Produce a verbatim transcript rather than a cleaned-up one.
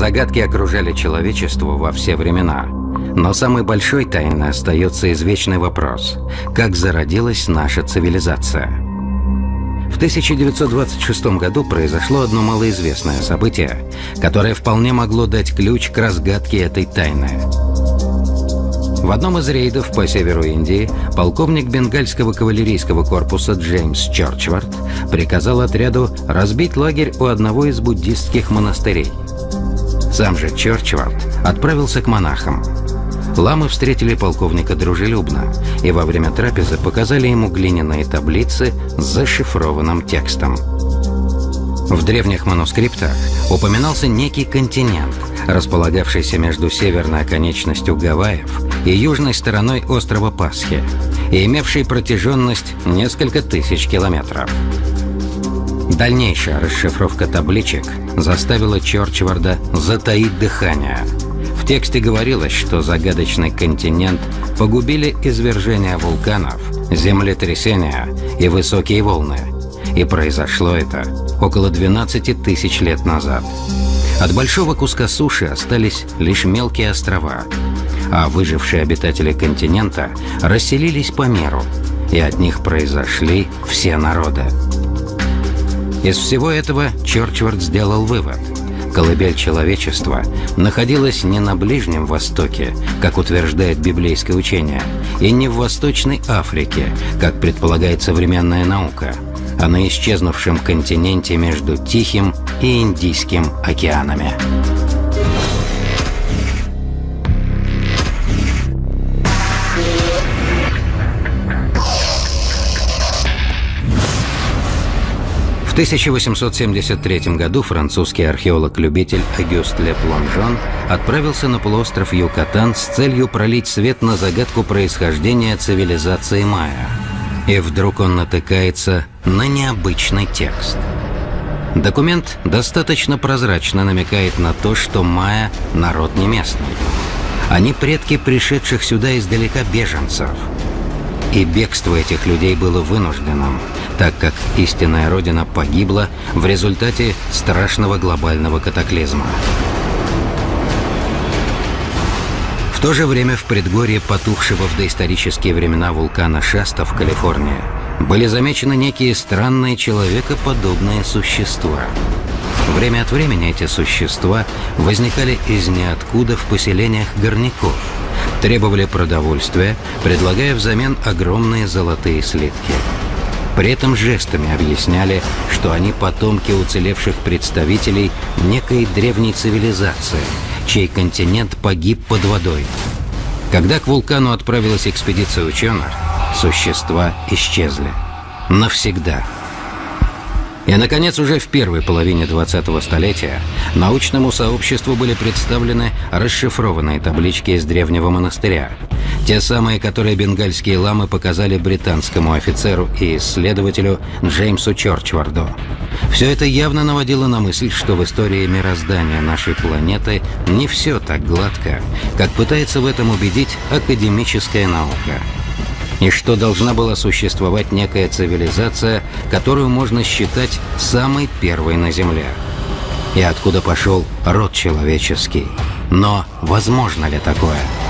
Загадки окружали человечество во все времена. Но самой большой тайной остается извечный вопрос: как зародилась наша цивилизация? В тысяча девятьсот двадцать шестом году произошло одно малоизвестное событие, которое вполне могло дать ключ к разгадке этой тайны. В одном из рейдов по северу Индии полковник бенгальского кавалерийского корпуса Джеймс Чорчвард приказал отряду разбить лагерь у одного из буддистских монастырей. Сам же Чорчвард отправился к монахам. Ламы встретили полковника дружелюбно и во время трапезы показали ему глиняные таблицы с зашифрованным текстом. В древних манускриптах упоминался некий континент, располагавшийся между северной оконечностью Гавайев и южной стороной острова Пасхи, и имевший протяженность несколько тысяч километров. Дальнейшая расшифровка табличек заставила Чорчварда затаить дыхание. В тексте говорилось, что загадочный континент погубили извержения вулканов, землетрясения и высокие волны. И произошло это около двенадцати тысяч лет назад. От большого куска суши остались лишь мелкие острова, а выжившие обитатели континента расселились по миру, и от них произошли все народы. Из всего этого Чорчвард сделал вывод: колыбель человечества находилась не на Ближнем Востоке, как утверждает библейское учение, и не в Восточной Африке, как предполагает современная наука, а на исчезнувшем континенте между Тихим и Индийским океанами. В тысяча восемьсот семьдесят третьем году французский археолог-любитель Огюст Ле Плонжон отправился на полуостров Юкатан с целью пролить свет на загадку происхождения цивилизации майя. И вдруг он натыкается на необычный текст. Документ достаточно прозрачно намекает на то, что майя – народ не местный. Они предки пришедших сюда издалека беженцев. И бегство этих людей было вынужденным, так как истинная родина погибла в результате страшного глобального катаклизма. В то же время в предгорье потухшего в доисторические времена вулкана Шаста в Калифорнии были замечены некие странные человекоподобные существа. Время от времени эти существа возникали из ниоткуда в поселениях горняков, требовали продовольствия, предлагая взамен огромные золотые слитки. При этом жестами объясняли, что они потомки уцелевших представителей некой древней цивилизации, чей континент погиб под водой. Когда к вулкану отправилась экспедиция ученых, существа исчезли. Навсегда. И, наконец, уже в первой половине двадцатого столетия научному сообществу были представлены расшифрованные таблички из древнего монастыря. Те самые, которые бенгальские ламы показали британскому офицеру и исследователю Джеймсу Чорчварду. Все это явно наводило на мысль, что в истории мироздания нашей планеты не все так гладко, как пытается в этом убедить академическая наука. И что должна была существовать некая цивилизация, которую можно считать самой первой на Земле. И откуда пошел род человеческий. Но возможно ли такое?